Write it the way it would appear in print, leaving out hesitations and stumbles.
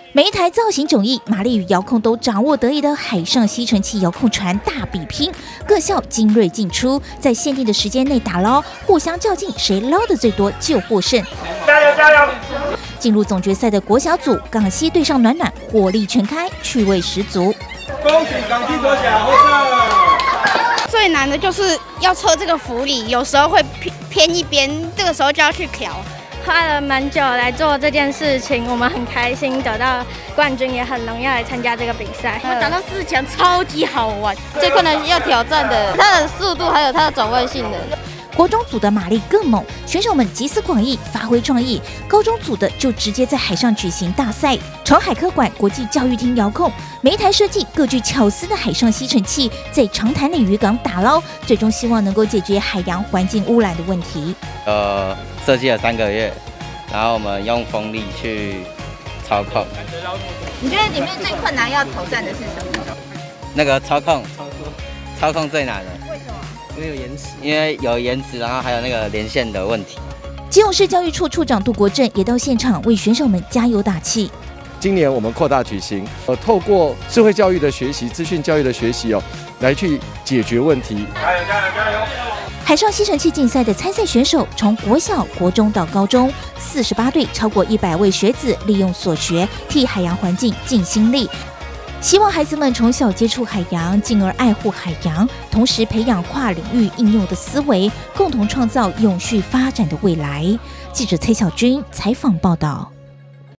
每一台造型迥异、马力与遥控都掌握得宜的海上吸尘器遥控船大比拼，各校精锐进出，在限定的时间内打捞，互相较劲，谁捞得最多就获胜。 加油加油！ 进入总决赛的国小组，港西对上暖暖，火力全开，趣味十足。 恭喜港西国小获胜！ 最难的就是要测这个浮力，有时候会偏一边，这个时候就要去调。 花了蛮久来做这件事情，我们很开心得到冠军，也很荣耀来参加这个比赛。 我们打到4强，超级好玩。最困难要挑战的，它的速度还有它的转弯性的。 国中组的马力更猛，选手们集思广益，发挥创意。高中组的就直接在海上举行大赛，朝海科馆国际教育厅遥控，每一台设计各具巧思的海上吸尘器，在长滩内渔港打捞，最终希望能够解决海洋环境污染的问题。 设计了3个月，然后我们用风力去操控。 你觉得里面最困难要挑战的是什么？ 那个操控最难了。 为什么？ 因为有延迟，因为有延迟，然后还有那个连线的问题。 基隆市教育处处长杜国正也到现场为选手们加油打气。 今年我们扩大举行，透过智慧教育的学习、资讯教育的学习来去解决问题。 加油加油加油！ 海上吸尘器竞赛的参赛选手，从国小、国中到高中，48队超过100位学子，利用所学替海洋环境尽心力。希望孩子们从小接触海洋，进而爱护海洋，同时培养跨领域应用的思维，共同创造永续发展的未来。记者崔小军采访报道。